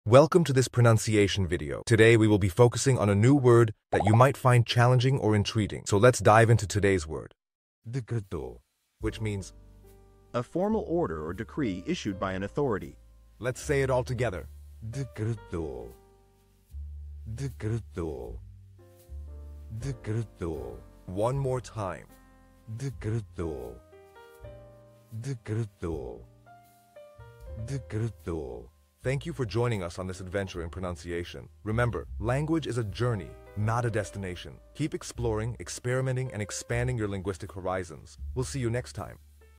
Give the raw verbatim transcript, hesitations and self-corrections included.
Welcome to this pronunciation video. Today we will be focusing on a new word that you might find challenging or intriguing. So let's dive into today's word, Decretou. which means, A formal order or decree issued by an authority. let's say it all together. Decretou. Decretou. Decretou. One more time. Decretou. Decretou. Decretou. Thank you for joining us on this adventure in pronunciation. Remember, language is a journey, not a destination. Keep exploring, experimenting, and expanding your linguistic horizons. We'll see you next time.